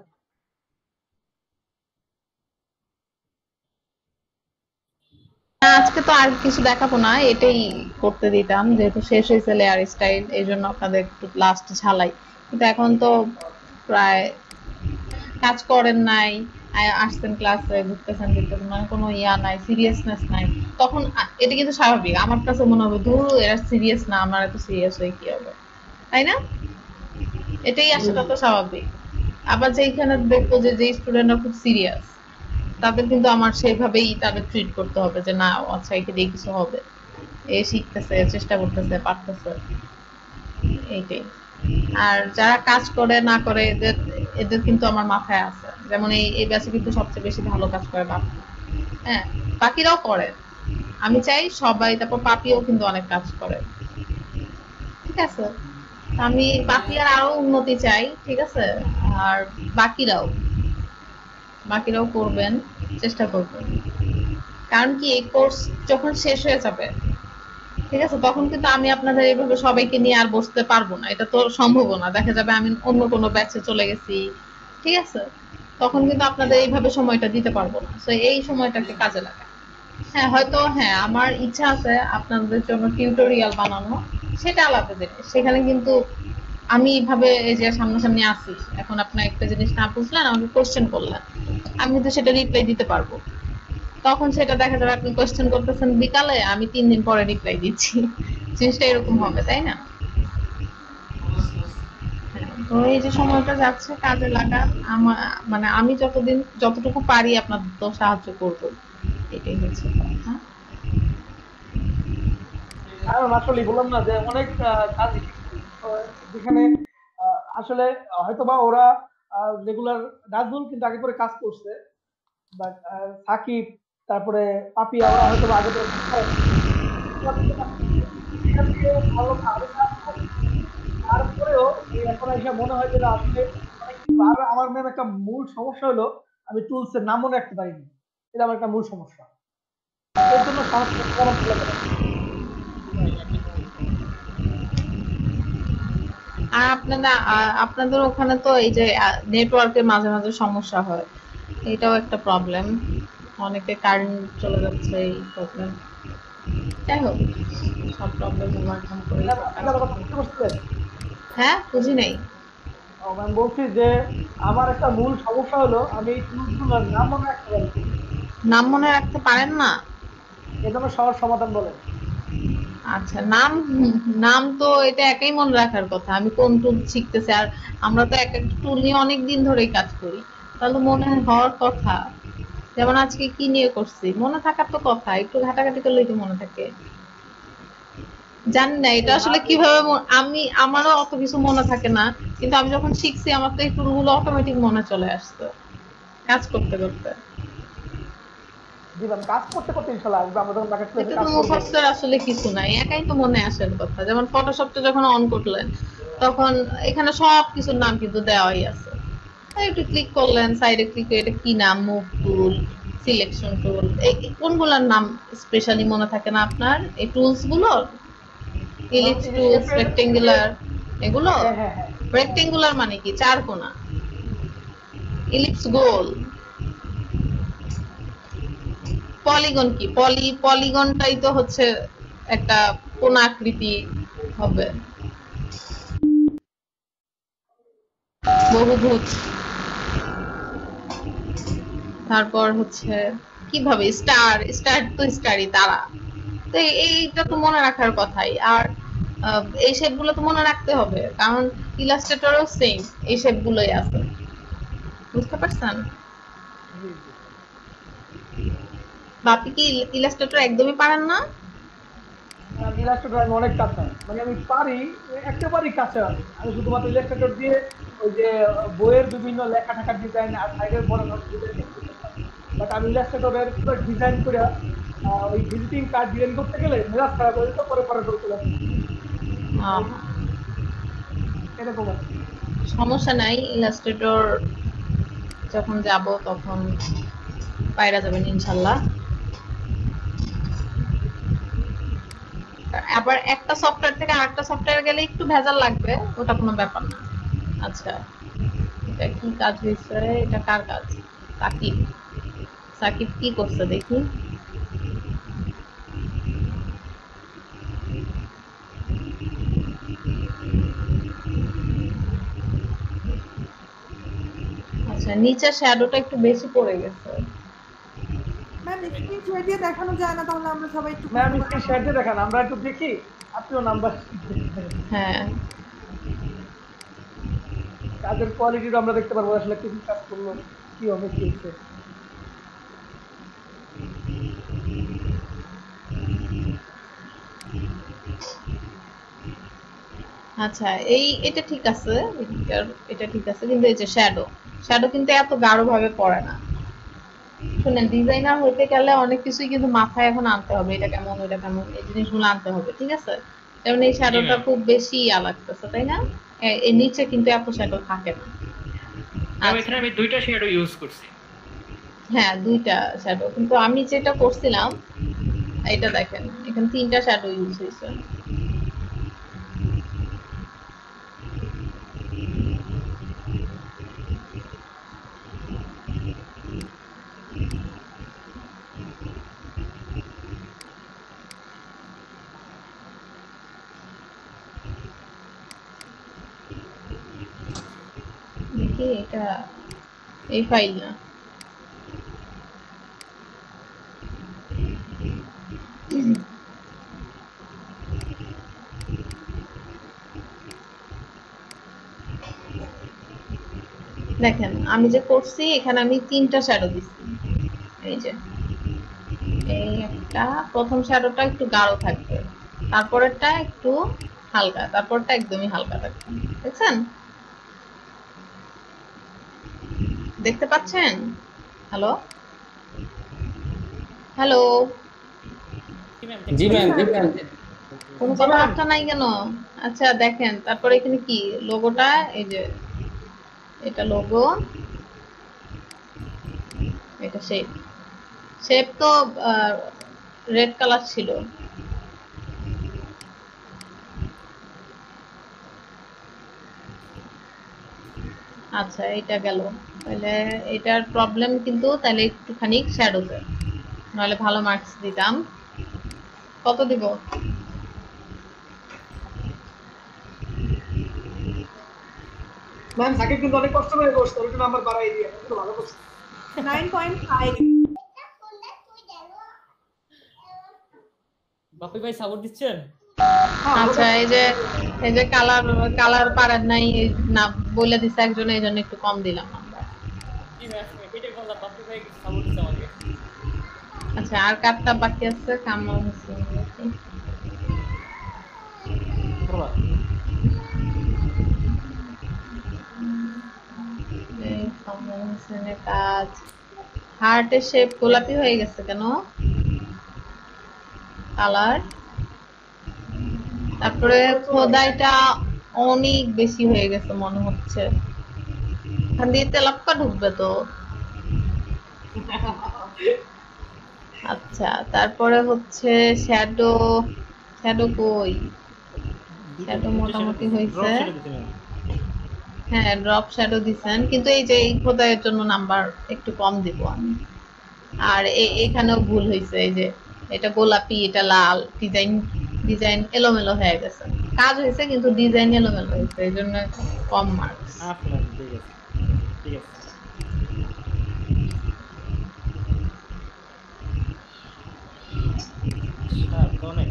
না, আজকে তো আর কিছু দেখাবো না, এটাই করতে দিতাম, যেহেতু শেষ হয়েছে লেয়ার স্টাইল, এই জন্য আপনাদের একটু লাস্ট ঝালাই। কিন্তু এখন তো প্রায় কাজ করেন নাই, আসছেন ক্লাসে, ঘুরতেছেন ফিরতেছেন, মানে কোনো ইয়া নাই, সিরিয়াসনেস নাই, তখন এটা কিন্তু স্বাভাবিক। আমার কাছে মনে হবে ধুর এরা সিরিয়াস না, আমার এত সিরিয়াস হয়ে কি হবে, তাই না? এটাই আসাটা তো স্বাভাবিক। আবার যেখানে দেখবো যে যে স্টুডেন্টরা খুব সিরিয়াস, তাদের কিন্তু আমার সেভাবেই তাদের ট্রিট করতে হবে যে না, আচ্ছা একে দিয়ে কিছু হবে, এ শিখতেছে, চেষ্টা করতেছে, পারতেছে, এইটাই। আর যারা কাজ করে না করে এদের এদের কিন্তু আমার মাথায় আছে, যেমন এই ব্যাচে কিন্তু সবচেয়ে বেশি ভালো কাজ করে বাপি। হ্যাঁ, বাকিরাও করে, আমি চাই সবাই, তারপর পাপিও কিন্তু অনেক কাজ করে, ঠিক আছে? আমি পাপিয়ার আরো উন্নতি চাই, ঠিক আছে? আর বাকিরাও বাকিরাও করবেন, চেষ্টা করবেন। কারণ কি এই কোর্স যখন শেষ হয়ে যাবে, ঠিক আছে, তখন কিন্তু আমি আপনাদের এইভাবে সবাইকে নিয়ে আর বসতে পারবো না, এটা তো সম্ভব না। দেখা যাবে আমি অন্য কোনো ব্যাচে চলে গেছি, ঠিক আছে? তখন কিন্তু আপনাদের এইভাবে সময়টা দিতে পারবো না। তো এই সময়টাকে কাজে লাগায়। হ্যাঁ, হয়তো হ্যাঁ আমার ইচ্ছা আছে আপনাদের জন্য টিউটোরিয়াল বানানো, সেটা আলাদা জিনিস। সেখানে কিন্তু আমি এইভাবে এই যে সামনাসামনি আসি, এখন আপনার একটা জিনিস না বুঝলেন, আমাকে কোশ্চেন করলেন, আমি কিন্তু সেটা রিপ্লাই দিতে পারবো। তখন সেটা দেখা যাবে আপনি কোশ্চেন করতেছেন বিকালে, আমি 3 দিন পরে রিপ্লাই দিচ্ছি। জিনিসটা এরকম হবে, তাই না? হ্যাঁ, তো এই যে সময়টা যাচ্ছে কাজে লাগান। আমার মানে আমি যতটুকু পারি আপনাদের তো সাহায্য করব, এটাই হচ্ছে কথা। কারণ আসলে বললাম না যে অনেক কাজ শিখছি। যেখানে আসলে হয়তোবা ওরা রেগুলার নাজমুল কিন্তু আগে পরে কাজ করছে, বাট সাকিব তারপরে পাপিয়া ওরা হয়তো আগে পরে এখান থেকে ভালো আরো কাজ করে। তারপরেও এই এখন এসে মনে হয় যে না, আসলে অনেক কিছু। আর আমার ম্যাম একটা মূল সমস্যা হলো আমি টুলস এর নাম মনে রাখতে পারিনি, এটা আমার একটা মূল সমস্যা। এর জন্য সাহায্য করা লাগে। আর আপনাদের ওখানে তো এই যে নেটওয়ার্কের মাঝে মাঝে সমস্যা হয়, এটাও একটা প্রবলেম। অনেকে কারেন্ট চলে যাচ্ছে, এই প্রবলেম। যাই হোক, সব প্রবলেম ওভারকাম করে ম্যাম আপনি কাজ আমার কথা করতে বুঝতে হবে। পারছিলেন? হ্যাঁ, বুঝি নাই। ম্যাম বলছি যে আমার একটা মূল সমস্যা হলো আমি এই টুলস গুলোর নাম মনে রাখতে পারি না। নাম মনে রাখতে পারেন না? এর জন্য সহজ সমাধান বলেন। আচ্ছা, নাম নাম তো এটা একাই মনে রাখার কথা। আমি কোন টুল শিখতেছি, আর আমরা তো এক একটা টুল নিয়ে অনেক দিন ধরেই কাজ করি, তাহলে মনে হওয়ার কথা। যেমন আজকে কি নিয়ে করছি, মনে থাকার তো কথা, একটু ঘাটাঘাটি করলেই তো মনে থাকে। জানি না এটা এই আসলে নাম কিভাবে আমারও অত কিছু মনে থাকে না, কিন্তু আমি যখন শিখছি আমার তো এই টুলগুলো অটোমেটিক মনে চলে আসতো কাজ করতে করতে। জি ম্যাম, কাজ করতে করতে ইনশাল্লাহ আসবে। আমরা যখন মার্কেট প্লেসে এটা তো কাজ করবো। মুখস্থের আসলে কিছু নাই, একাই তো মনে আসার কথা। যেমন ফটোশপটা যখন অন করলেন, তখন এখানে সব কিছুর নাম কিন্তু দেওয়াই আছে। একটু ক্লিক করলেন, সাইডে ক্লিক করে এটা কি নাম, মুভ টুল, সিলেকশন টুল, এই কোনগুলোর নাম স্পেশালি মনে থাকে না আপনার? এই টুলস গুলো, ম্যাম ইলিপস এই যে টুলস, শেপের রেক্টেঙ্গুলার, এগুলো। হ্যাঁ হ্যাঁ হ্যাঁ হ্যাঁ রেক্টেঙ্গুলার মানে কি? চার কোণা। ইলিপস গোল। পলিগন কি? পলিগনটাই তো হচ্ছে একটা কোণাকৃতি হবে। বহুভুজ। তারপর হচ্ছে কিভাবে স্টার তো স্টারই, তারা। তো এইটা তো মনে রাখার কথাই। আর এই শেপ গুলো তো মনে রাখতে হবে, কারণ ইলাস্ট্রেটরও সেম এই শেপ গুলোই আছে। বুঝতে পারছেন? জি জি। বাপি কি ইলাস্ট্রেটর একদমই পারেন না? ম্যাম ইলাস্ট্রেটর আমি অনেক কাছে, মানে আমি পারি, একেবারেই কাছে। আমি শুধুমাত্র ইলাস্ট্রেটর দিয়ে ওই যে বইয়ের বিভিন্ন লেখা ঠাকার ডিজাইন আর সাইডের বড় ডিজাইন করতে পারি। বাট আমি ইলাস্ট্রেটরের পুরো ডিজাইন করে ওই ভিজিটিং কার্ড ডিজাইন করতে গেলে মেজাজ খারাপ হয়ে যেত, পরে পরে করে চলে আসতো। আহ, এরকম আর কি। সমস্যা নাই, ইলাস্ট্রেটর যখন যাব তখন পায়রা যাবেন ইনশাল্লাহ। আবার একটা সফটওয়্যার থেকে আরেকটা সফটওয়্যার গেলে একটু ভেজাল লাগবে, ওটা কোনো ব্যাপার না। আচ্ছা, এটা কি কাজ হয়েছে? এটা কার কাজ? সাকিব। সাকিব কি করছে দেখি। আচ্ছা, নিচে শ্যাডোটা একটু বেশি পড়ে গেছে। ম্যাম স্ক্রিন শেয়ার দিয়ে দেখানো যায় না, তাহলে আমরা সবাই একটু ম্যাম বুঝতে স্ক্রিন পারি। শেয়ার দিয়ে দেখান, আমরা একটু দেখি, আপনিও নাম্বার হ্যাঁ, কাজের কোয়ালিটিটা আমরা দেখতে পারবো আসলে কি কি কাজ করলো, কি হবে কি হচ্ছে। আচ্ছা, এটা ঠিক আছে। এটা ঠিক আছে, কিন্তু এই যে শ্যাডো, শ্যাডো কিন্তু এত গাঢ় ভাবে পড়ে না। শুনেন, ডিজাইনার হইতে গেলে অনেক কিছুই কিন্তু মাথায় এখন আনতে হবে, এটা কেমন ওইটা কেমন, এই জিনিসগুলো আনতে হবে, ঠিক আছে? যেমন এই শ্যাডোটা ma'am। খুব বেশি লাগতেছে, তাই না? এর নিচে কিন্তু এত শ্যাডো থাকে না। ম্যাম আচ্ছা, এখানে আমি দুইটা শ্যাডো ইউজ করছি। হ্যাঁ 2টা শ্যাডো, কিন্তু আমি যেটা করছিলাম এটা দেখেন এখানে 3টা শ্যাডো ইউজ হয়েছে। দেখি এটা এই ফাইল না। দেখেন আমি যে করছি এখানে আমি 3টা শ্যাডো দিচ্ছি। এই যে এই একটা প্রথম শ্যাডোটা একটু গাঢ় থাকবে, তারপরেরটা একটু হালকা, তারপরটা একদমই হালকা থাকবে। দেখছেন? দেখতে পাচ্ছেন? হ্যালো হ্যালো, জি ম্যাম, জি ম্যাম। কোনো জি ম্যাম। কথাবার্তা নাই কেন? আচ্ছা দেখেন, তারপরে এখানে কি লোগোটা, এই যে এটা লোগো, এটা শেপ। শেপ তো রেড কালার ছিল। আচ্ছা এটা গেল। তাহলে এটার প্রবলেম কিন্তু তাহলে একটুখানি শ্যাডোতে, নাহলে ভালো মার্কস দিতাম। কত দিব? ম্যাম সাকিব কিন্তু অনেক কষ্ট করে করছে, একটু নাম্বার বাড়াই দিয়ে, কিন্তু ভালো করছে। 9.5। বাপি ভাই সাপোর্ট দিচ্ছেন? আচ্ছা এই যে কালার কালার পারেন নাই, এই না বলে দিছে একজন, এই জন্য একটু কম দিলাম আমরা। জি ম্যাম, এটাই বললাম বাপি ভাই সাপোর্ট দিচ্ছে আমাকে। আচ্ছা আর কাটটা বাকি আছে কামাল হোসেন। এই কামাল হোসেনের কাজ, হার্টের শেপ গোলাপি হয়ে গেছে কেন? কালার, তারপরে খোদাইটা অনেক বেশি হয়ে গেছে মনে হচ্ছে, এখান দিয়ে তেলাপ্পা ঢুকবে তো। আচ্ছা তারপরে হচ্ছে শ্যাডো, শ্যাডো কই? শ্যাডো মোটামুটি হয়েছে। হ্যাঁ ড্রপ শ্যাডো দিছেন, কিন্তু এই যে এই খোদাইয়ের জন্য নাম্বার একটু কম দিব আমি। আর এখানেও ভুল হয়েছে, এই যে এটা গোলাপি এটা লাল, ডিজাইন ডিজাইন এলোমেলো হয়ে গেছে। কাজ হয়েছে কিন্তু ডিজাইন এলোমেলো হয়েছে, এই জন্য কম মার্কস। আচ্ছা ম্যাম, ঠিক আছে ঠিক আছে। অনেক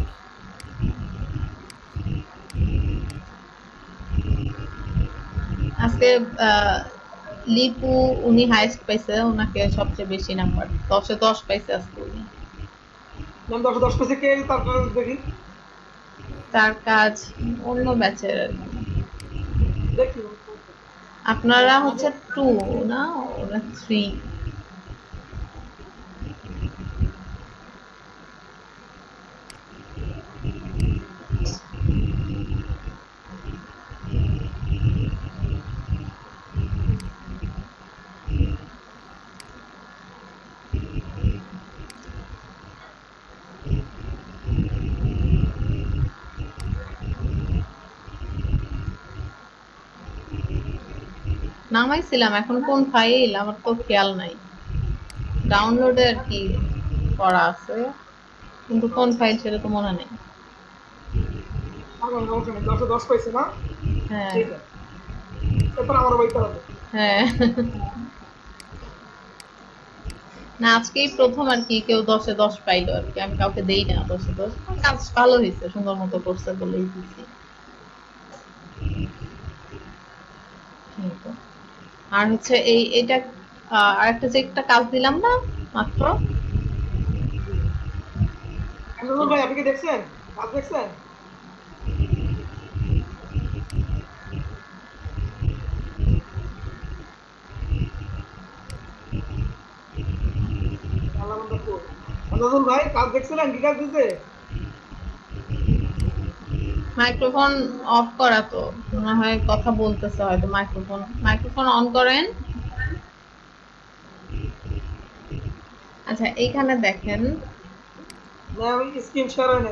আজকে লিপু উনি হাইস্ট পাইছে, ওনাকে সবচেয়ে বেশি নাম্বার 10-এ 10 পাইছে আজকে উনি। ম্যাম 10 পেছে কে, তারপরে দেখি তার কাজ অন্য ব্যাচের আর কি। দেখি। আপনারা হচ্ছে 2 না, ওরা 3। নামাইছিলাম, এখন কোন ফাইল আমার তো খেয়াল নাই। ডাউনলোডে আর কি করা আছে, কিন্তু কোন ফাইল সেটা তো মনে নেই। আমার সমস্যা নেই, 10 পাইছে না? হ্যাঁ ঠিক আছে, এরপর আমার বইতে হবে। হ্যাঁ না আজকেই প্রথম আর কি কেউ 10-এ 10 পাইলো আর কি, আমি কাউকে দেই না 10-এ 10। কাজ ভালো হয়েছে, সুন্দর মতো করছে বলেই দিছি। এই তো। আর হচ্ছে এইটা আরেকটা যে একটা কাজ দিলাম না মাত্র, নজরুল ভাই আপনি কি দেখছেন, কাজ দেখছেন? নজরুল ভাই কাজ দেখছিলেন, কি কাজ দিতে? মাইক্রোফোন অফ করা তো মনে হয় কথা বলতেছে হয়তো মাইক্রোফোন অন করেন। আচ্ছা এইখানে দেখেন না আমি স্ক্রিন শেয়ার হয় না,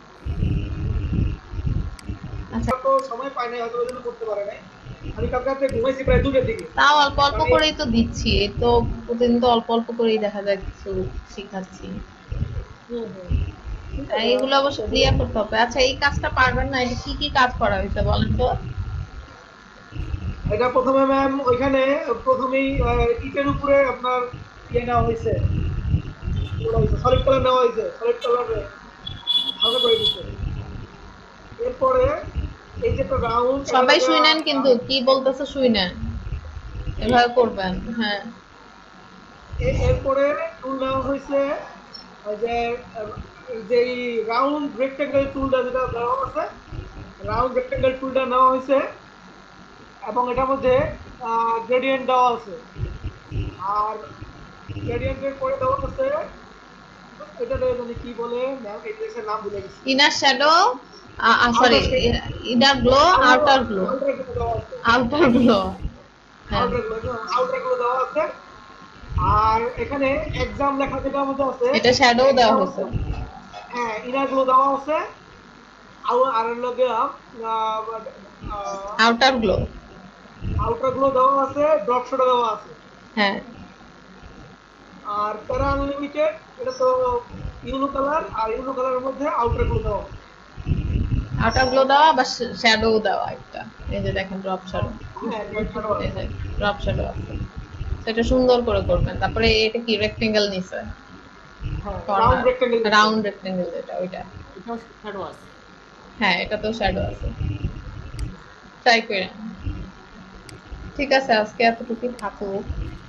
আচ্ছা তো সময় পাই না, হয়তো ওই জন্য করতে পারে নাই। আমি কালকে রাতে ঘুমাইছি প্রায় 2টার দিকে। তাও অল্প অল্প করেই তো দিচ্ছি, এই তো প্রতিদিন তো অল্প অল্প করেই দেখা যায় কিছু শিখাচ্ছি। হুম হুম ঠিক তাই আছে, এগুলো অবশ্য ক্লিয়ার করতে হবে। আচ্ছা এই কাজটা পারবেন না, এটা কি কি কাজ করা হয়েছে বলেন তো? এটা প্রথমে ম্যাম ওইখানে প্রথমেই ইটের উপরে আপনার ইয়ে নেওয়া হয়েছে, সলিড কালার নেওয়া হয়েছে, সলিড কালারে হালকা করে দিচ্ছে। এরপরে এই যে একটা রাউন্ড সবাই শুনেন কিন্তু কি বলতেছে শুনেন, এভাবে করবেন। হ্যাঁ এরপরে টুল নেওয়া হয়েছে, ওই যে যেই রাউন্ড রেক্টেঙ্গেল টুলটা যেটা দেওয়া আছে, রাউন্ড রেক্টেঙ্গেল টুলটা নেওয়া হয়েছে এবং এটার মধ্যে গ্রেডিয়েন্ট দেওয়া আছে। আর গ্রেডিয়েন্টের পরে দেওয়া আছে এটা জানি কি বলে ম্যাম, এই জিনিসের নাম ভুলে গেছি। Inner shadow, sorry inner glow, outer glow, outer glow. হ্যাঁ আউটার গুলো দেওয়া আছে। আর এখানে এক্সাম লেখা যেটা মধ্যে আছে এটা শ্যাডো দেওয়া হয়েছে। হ্যাঁ ইনার গুলো দেওয়া আছে, আর লগে আউটার গ্লো। আউটার গুলো দেওয়া আছে, ড্রপ শ্যাডো দেওয়া আছে। হ্যাঁ আর প্যারা আনলিমিটেড এটা তো ইউনো কালার, আর ইউনো কালারের মধ্যে আউটার গুলো দেওয়া। আউটার গ্লো দেওয়া বা শ্যাডো দেওয়া একটা, এই যে দেখেন ড্রপ শ্যাডো, হ্যাঁ এই যে ড্রপ শ্যাডো আছে। সেটা সুন্দর করে করবেন। তারপরে এটা কি রেক্টেঙ্গেল নিছে, রাউন্ড রেক্টেঙ্গেল। রাউন্ড রেক্টেঙ্গেল যেটা ওইটা। এটাও শ্যাডো আছে। হ্যাঁ এটা তো শ্যাডো আছে, ট্রাই করেন। ঠিক আছে আজকে এতটুকুই থাকুক।